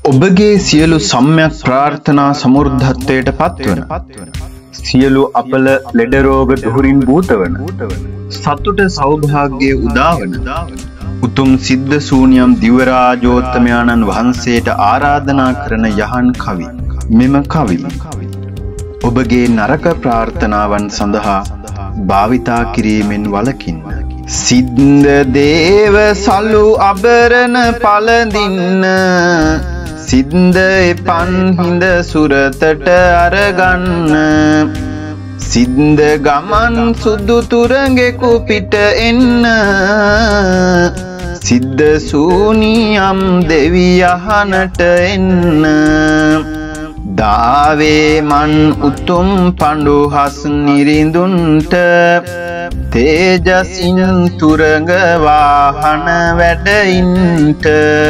ඔබගේ සියලු සම්‍යක් ප්‍රාර්ථනා සමෘද්ධත්වයට පත්වන සියලු අපල ලෙඩ රෝග දුරින් භූතවන සතුට සෞභාග්‍ය උදාවන උතුම් සිද්ධ සූනියම් දිවරාජෝත්තමයාණන් වහන්සේට ආරාධනා කරන යහන් කවි මෙම කවි ඔබගේ නරක ප්‍රාර්ථනාවන් සඳහා භාවිතා කිරීමෙන් වළකින්න. සිද්ධ දේව සලු අබරණ පළඳින්න සිද්ධ එපන් හිඳ සුරතට අරගන්න සිද්ධ ගමන් සුදු තුරඟෙකු පිට එන්න සිද්ධ සූනියම් දෙවියහනට එන්න දාවේ මන් උතුම් පඬුහස් නිරිඳුන්ට තේජසින් තුරඟ වාහන වැඩයින්ට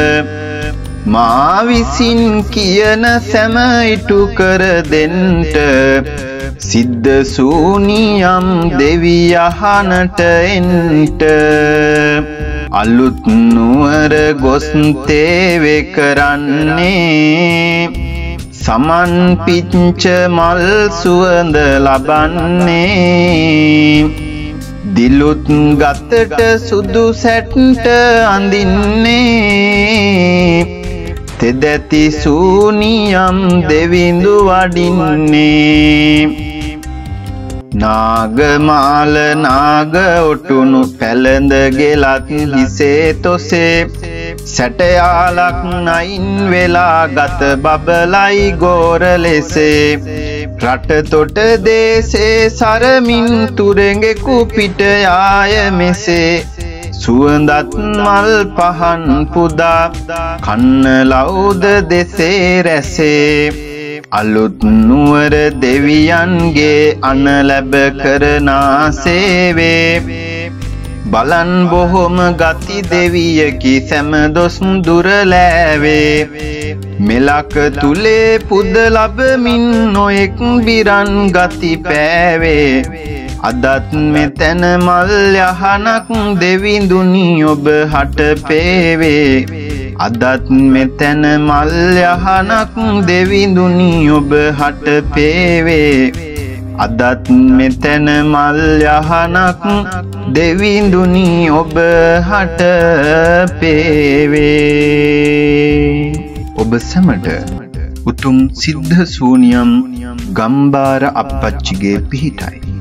මා විසින් කියන සැම ඉටු කර දෙන්ට සිද්ධ සූනියම් දෙවියහනට එන්ට අලුත් නුවර ගොස් තේවෙ කරන්නේ සමන් පිච්ච මල් සුවඳ ලබන්නේ දිලුත් ගතට සුදු සැට්ට අඳින්නේ තෙදැති සූනියම් දෙවිඳු වඩින්නේ නාගමාල නාග ඔටුනු පැළඳ ගෙලත් හිසේ තොසේ සැටයාලක් නයින් වෙලා ගත බබලයි ගෝර ලෙසේ රට තොට දේසේ සරමින් තුරඟෙකු පිට යාය මෙසේ සුවඳත් මල් පහන් පුදා කන්නලව්ද දෙසේ රැසේ අලුත් නුවර දෙවියන්ගේ අන ලැබ කරනා සේවේ බලන් බොහොම ගති දෙවියකි සැම දොස් දුරලෑවේ මෙලක තුලේ පුද ලබමින් නොයෙක් බිරන් ගති පෑවේ අදත් මෙතැන මල් යහනක් දෙවිඳුනි ඔබ හට පේවේ අදත් මෙතැන මල් යහනක් දෙවිඳුනි ඔබ හට පේවේ අදත් මෙතැන මල් යහනක් දෙවිඳුනි ඔබ හට පේවේ. ඔබ සැමට උතුම් සිද්ධ සූනියම් ගම්බාර අප්පච්චිගේ පිහිටයි.